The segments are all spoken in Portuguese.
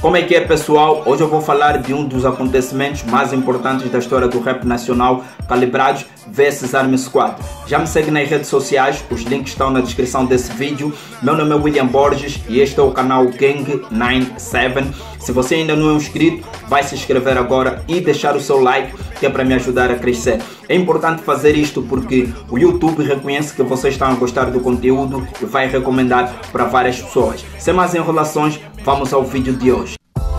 Como é que é, pessoal? Hoje eu vou falar de um dos acontecimentos mais importantes da história do rap nacional, Calibrados vs Army Squad. Já me segue nas redes sociais, os links estão na descrição desse vídeo. Meu nome é William Borges e este é o canal Gang97. Se você ainda não é inscrito, vai se inscrever agora e deixar o seu like, que é para me ajudar a crescer. É importante fazer isto porque o YouTube reconhece que vocês estão a gostar do conteúdo e vai recomendar para várias pessoas. Sem mais enrolações, vamos ao vídeo de hoje.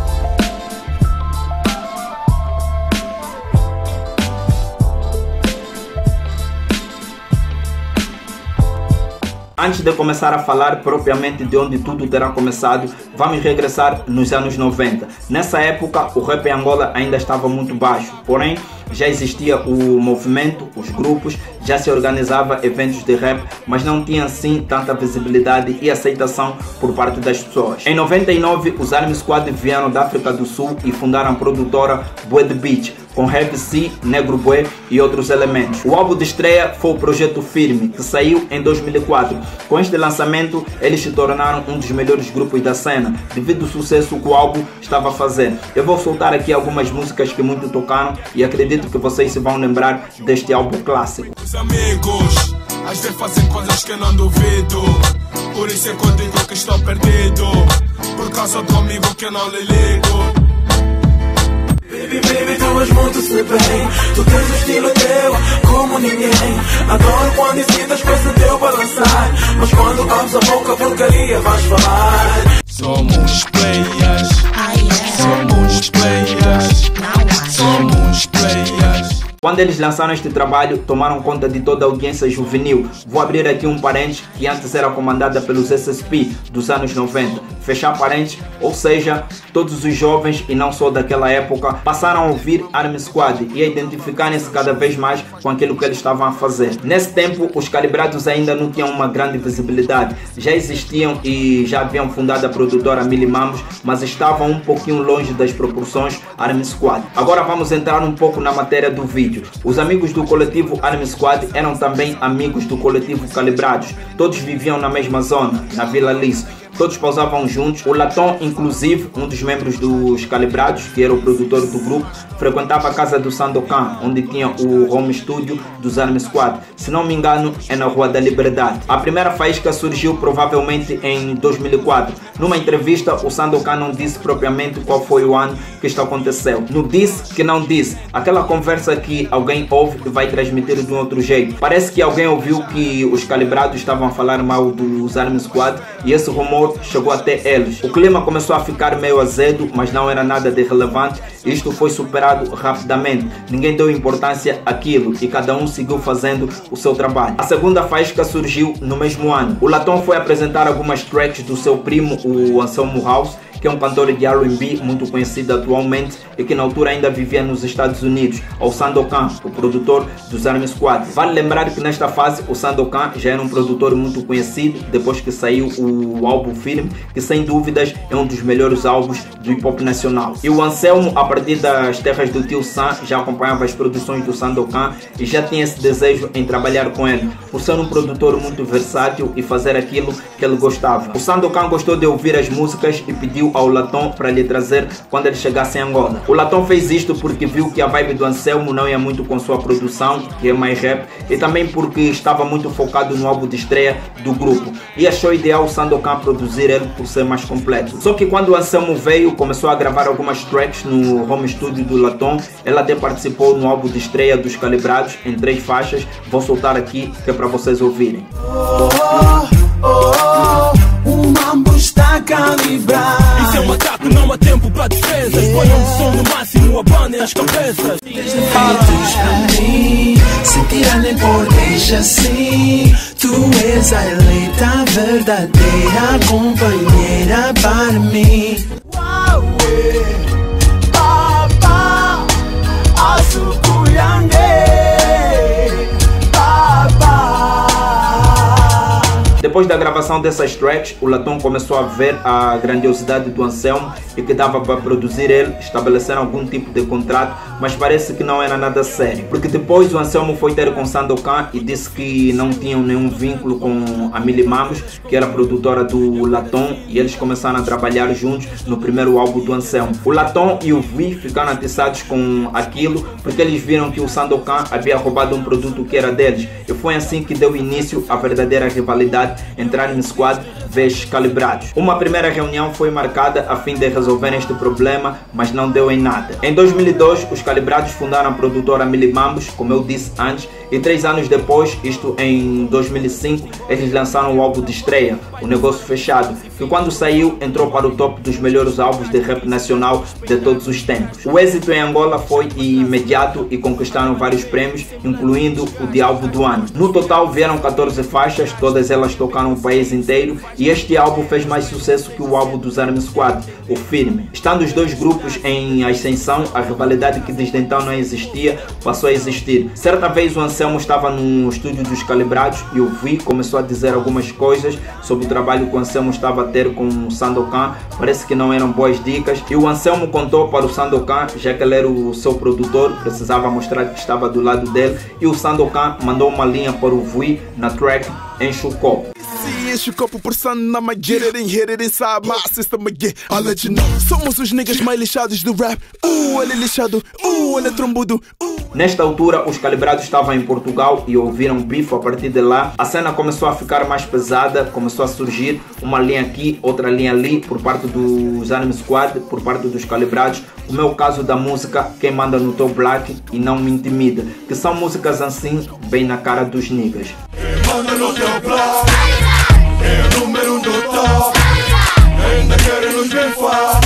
Antes de começar a falar propriamente de onde tudo terá começado, vamos regressar nos anos 90. Nessa época, o rap em Angola ainda estava muito baixo, porém já existia o movimento, os grupos, já se organizava eventos de rap, mas não tinha assim tanta visibilidade e aceitação por parte das pessoas. Em 99, os Army Squad vieram da África do Sul e fundaram a produtora Bué de Beat, com Heavy C, Negro Bué e outros elementos. O álbum de estreia foi o Projeto Firme, que saiu em 2004. Com este lançamento, eles se tornaram um dos melhores grupos da cena, devido ao sucesso que o álbum estava a fazer. Eu vou soltar aqui algumas músicas que muito tocaram e acredito que vocês se vão lembrar deste álbum clássico. Os amigos, às vezes fazem coisas que eu não duvido, por isso é que eu digo que estou perdido, por causa do amigo que eu não lhe ligo. Baby, tu és muito se bem, tu tens o estilo teu como ninguém. Adoro quando incitas com esse teu balançar, mas quando abres a boca porcaria vais falar. Somos players, somos players, somos players. Quando eles lançaram este trabalho, tomaram conta de toda a audiência juvenil. Vou abrir aqui um parênteses que antes era comandada pelos SSP dos anos 90. Fechar parênteses, ou seja, todos os jovens e não só daquela época passaram a ouvir Army Squad e a identificarem-se cada vez mais com aquilo que eles estavam a fazer. Nesse tempo, os Calibrados ainda não tinham uma grande visibilidade. Já existiam e já haviam fundado a produtora Mili Mambos, mas estavam um pouquinho longe das proporções Army Squad. Agora vamos entrar um pouco na matéria do vídeo. Os amigos do coletivo Army Squad eram também amigos do coletivo Calibrados. Todos viviam na mesma zona, na Vila Liso. Todos pausavam juntos. O Latom, inclusive, um dos membros dos Calibrados, que era o produtor do grupo, frequentava a casa do Sandokan, onde tinha o home studio dos Army Squad. Se não me engano, é na Rua da Liberdade. A primeira faísca surgiu provavelmente em 2004. Numa entrevista, o Sandokan não disse propriamente qual foi o ano que isto aconteceu. No disse que não disse. Aquela conversa que alguém ouve e vai transmitir de um outro jeito. Parece que alguém ouviu que os Calibrados estavam a falar mal dos Army Squad e esse rumor chegou até eles. O clima começou a ficar meio azedo, mas não era nada de relevante. Isto foi superado rapidamente. Ninguém deu importância àquilo e cada um seguiu fazendo o seu trabalho. A segunda faísca surgiu no mesmo ano. O Latom foi apresentar algumas tracks do seu primo, o Anselmo House, que é um cantor de R&B muito conhecido atualmente e que na altura ainda vivia nos Estados Unidos, ao Sandokan, o produtor dos Army Squad. Vale lembrar que nesta fase o Sandokan já era um produtor muito conhecido depois que saiu o álbum Firme, que sem dúvidas é um dos melhores álbuns do hip hop nacional. E o Anselmo, a partir das terras do tio Sam, já acompanhava as produções do Sandokan e já tinha esse desejo em trabalhar com ele, por ser um produtor muito versátil e fazer aquilo que ele gostava. O Sandokan gostou de ouvir as músicas e pediu ao Latom para lhe trazer quando ele chegasse em Angola. O Latom fez isto porque viu que a vibe do Anselmo não ia muito com sua produção, que é mais rap, e também porque estava muito focado no álbum de estreia do grupo e achou ideal o Sandokan produzir ele por ser mais completo. Só que quando o Anselmo veio, começou a gravar algumas tracks no home studio do Latom. Ele até participou no álbum de estreia dos Calibrados em 3 faixas. Vou soltar aqui que é para vocês ouvirem. O mambo está calibrado. Isso é um ataque, não há tempo para defesas. Ponham o som no máximo, abanem as cabeças. Feitos para mim, se tirar nem por deixa assim. Tu és a eleita verdadeira companheira para mim. Papa, Depois da gravação dessas tracks, o Latão começou a ver a grandiosidade do Anselmo e que dava para produzir ele, estabelecer algum tipo de contrato, mas parece que não era nada sério. Porque depois o Anselmo foi ter com Sandokan e disse que não tinham nenhum vínculo com a Milly Mambos, que era produtora do Latão, e eles começaram a trabalhar juntos no primeiro álbum do Anselmo. O Latão e o Vui ficaram atiçados com aquilo porque eles viram que o Sandokan havia roubado um produto que era deles, e foi assim que deu início à verdadeira rivalidade entre Army Squad vs Calibrados. Uma primeira reunião foi marcada a fim de resolver este problema, mas não deu em nada. Em 2002, os Calibrados fundaram a produtora Milly Mambos, como eu disse antes, e 3 anos depois, isto em 2005, eles lançaram o álbum de estreia, O Negócio Fechado, que quando saiu entrou para o top dos melhores álbuns de rap nacional de todos os tempos. O êxito em Angola foi imediato e conquistaram vários prêmios, incluindo o de álbum do ano. No total vieram 14 faixas, todas elas tocaram o país inteiro, e este álbum fez mais sucesso que o álbum dos Army Squad, o Firme. Estando os dois grupos em ascensão, a rivalidade que desde então não existia passou a existir. Certa vez o Anselmo estava no estúdio dos Calibrados e o Vi começou a dizer algumas coisas sobre o trabalho que o Anselmo estava a ter com o Sandokan. Parece que não eram boas dicas, e o Anselmo contou para o Sandokan, já que ele era o seu produtor, precisava mostrar que estava do lado dele, e o Sandokan mandou uma linha para o Vi na track Enche o Copo. Enche o copo por sun, I'ma get it and hit it inside my system again. I'll let you know. Somos os niggas mais lixados do rap. Ele é lixado, ele é trombudo. Nesta altura, os Calibrados estavam em Portugal e ouviram Beef. A partir de lá, a cena começou a ficar mais pesada, começou a surgir uma linha aqui, outra linha ali, por parte dos Army Squad, por parte dos Calibrados. O meu caso da música Quem Manda no Teu Black e Não Me Intimida, que são músicas assim, bem na cara dos niggas. Manda no teu bloco, é o número 1 do top, ainda querem nos grifar.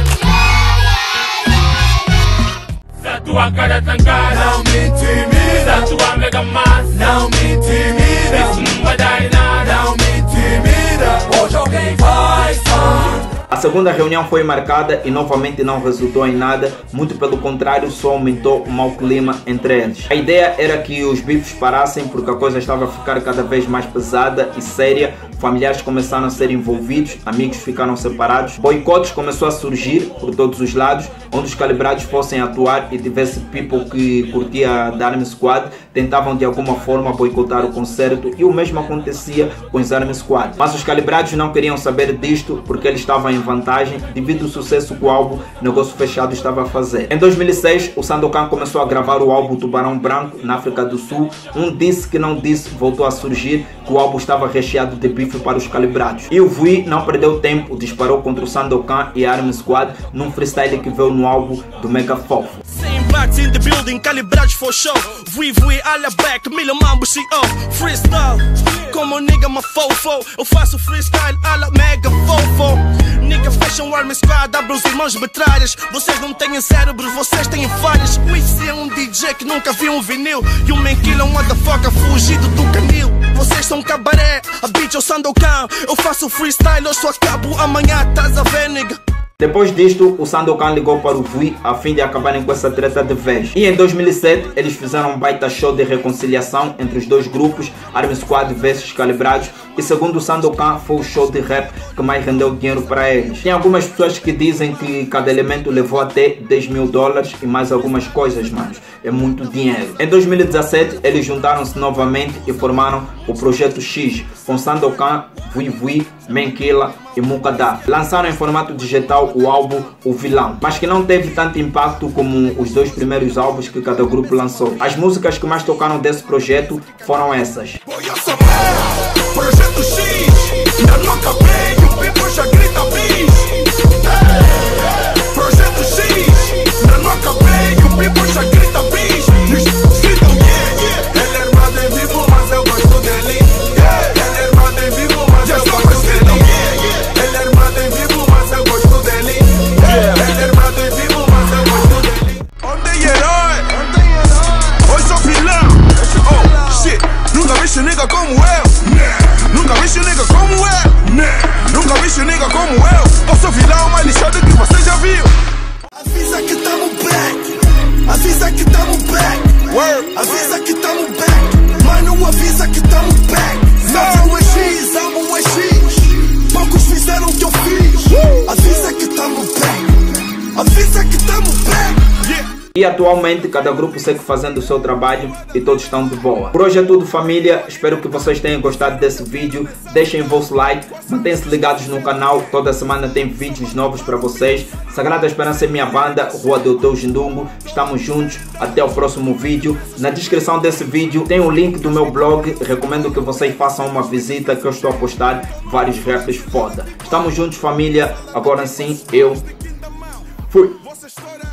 Se a tua cara tancada, não me intimida. Se a tua mega massa, não me intimida. Isso não vai dar em nada, não me intimida. Hoje alguém vai sair. A segunda reunião foi marcada e novamente não resultou em nada, muito pelo contrário, só aumentou o mau clima entre eles. A ideia era que os bifes parassem porque a coisa estava a ficar cada vez mais pesada e séria, familiares começaram a ser envolvidos, amigos ficaram separados, boicotes começou a surgir por todos os lados, onde os Calibrados fossem atuar e tivesse people que curtia da Army Squad, tentavam de alguma forma boicotar o concerto, e o mesmo acontecia com os Army Squad. Mas os Calibrados não queriam saber disto porque eles estavam em vantagem devido ao sucesso que o álbum Negócio Fechado estava a fazer. Em 2006, o Sandokan começou a gravar o álbum Tubarão Branco na África do Sul. Um disse que não disse voltou a surgir que o álbum estava recheado de bife para os Calibrados. E o Vui não perdeu tempo, disparou contra o Sandokan e a Army Squad num freestyle que veio no álbum do Mega Fofo. Impacts in the building, Calibrados for show. Vui, alla back, Milly Mambos CEO. Freestyle, como nigga uma fofo. Eu faço freestyle, alla mega fofo. Nigga fashion, Army Squad, abre os irmãos metralhas. Vocês não têm cérebros, vocês têm falhas. O IC é um DJ que nunca viu um vinil. E o Menquilo é um motherfucker fugido do canil. Vocês são cabaré, a bitch é o Sandokan. Eu faço freestyle, eu só acabo amanhã, estás a ver, nigga. Depois disto, o Sandokan ligou para o Vui a fim de acabarem com essa treta de vez. E em 2007, eles fizeram um baita show de reconciliação entre os dois grupos, Army Squad vs Calibrados, e segundo o Sandokan, foi o show de rap que mais rendeu dinheiro para eles. Tem algumas pessoas que dizem que cada elemento levou até 10 mil dólares e mais algumas coisas, manos. É muito dinheiro. Em 2017, eles juntaram-se novamente e formaram o Projeto X, com Sandokan, Vui, Menquila e Mukada. Lançaram em formato digital o álbum O Vilão, mas que não teve tanto impacto como os dois primeiros álbuns que cada grupo lançou. As músicas que mais tocaram desse projeto foram essas. Projeto X, ainda não acabei, o people já grita bis. Projeto X, ainda não acabei, o people já grita bis. Gritam, ele é armado em vivo, mas eu gosto dele. Ele é armado em vivo, mas eu gosto dele. Ele é armado em vivo, mas eu gosto dele. Ele é armado em vivo, mas eu gosto dele. Onde herói? Hoje sou vilão. Oh, shit, nunca vi nigga como eu. Nunca vi nigga como eu. Nunca vi nigga como avisa que estamos back. Yeah. E atualmente cada grupo segue fazendo o seu trabalho e todos estão de boa. Por hoje é tudo, família. Espero que vocês tenham gostado desse vídeo. Deixem o vosso like, mantenham-se ligados no canal. Toda semana tem vídeos novos para vocês. Sagrada Esperança é minha banda, Rua Doutor Jindungo. Estamos juntos, até o próximo vídeo. Na descrição desse vídeo tem o link do meu blog. Recomendo que vocês façam uma visita, que eu estou a postar vários raps foda. Estamos juntos, família. Agora sim, eu fui.